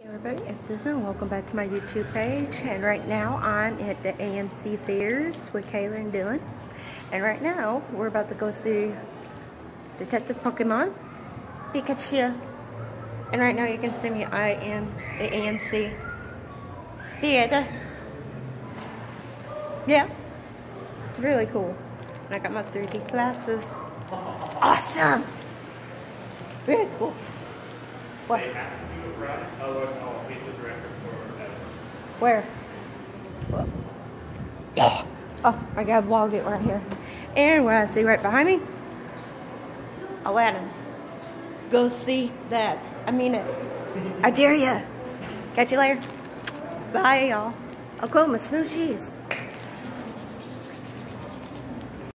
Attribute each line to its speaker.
Speaker 1: Everybody, it's Susan. Welcome back to my YouTube page. And right now I'm at the AMC theaters with Kayla and Dylan. And right now we're about to go see Detective Pokemon Pikachu. And right now you can see me. I am the AMC theater. Yeah, it's really cool. And I got my 3D glasses. Awesome. Very cool. What?
Speaker 2: They have to do it right, otherwise I'll hit the director for that.
Speaker 1: Where? Oh, I got Walgett right here. And what I see right behind me? Aladdin. Go see that. I mean it. I dare ya. Catch you later. Bye, y'all. I'll go with my smooth cheese.